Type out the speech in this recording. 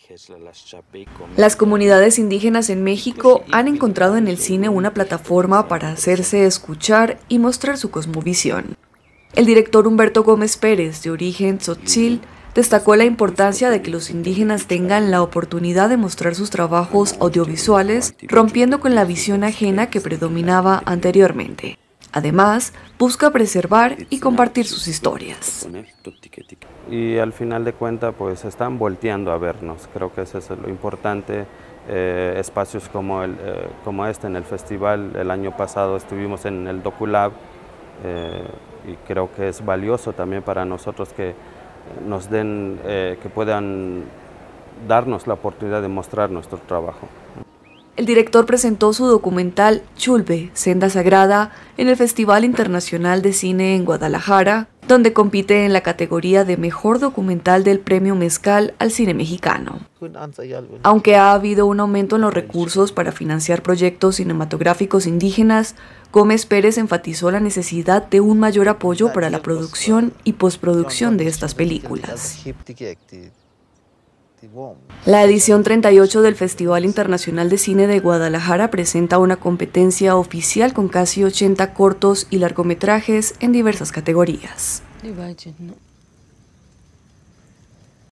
Las comunidades indígenas en México han encontrado en el cine una plataforma para hacerse escuchar y mostrar su cosmovisión. El director Humberto Gómez Pérez, de origen tzotzil, destacó la importancia de que los indígenas tengan la oportunidad de mostrar sus trabajos audiovisuales, rompiendo con la visión ajena que predominaba anteriormente. Además, busca preservar y compartir sus historias. Y al final de cuentas, pues están volteando a vernos. Creo que eso es lo importante. Espacios como este en el festival, el año pasado estuvimos en el DocuLab, y creo que es valioso también para nosotros que nos den, que puedan darnos la oportunidad de mostrar nuestro trabajo. El director presentó su documental Chulbe, Senda Sagrada, en el Festival Internacional de Cine en Guadalajara, donde compite en la categoría de Mejor Documental del Premio Mezcal al Cine Mexicano. Aunque ha habido un aumento en los recursos para financiar proyectos cinematográficos indígenas, Gómez Pérez enfatizó la necesidad de un mayor apoyo para la producción y postproducción de estas películas. La edición 38 del Festival Internacional de Cine de Guadalajara presenta una competencia oficial con casi 80 cortos y largometrajes en diversas categorías.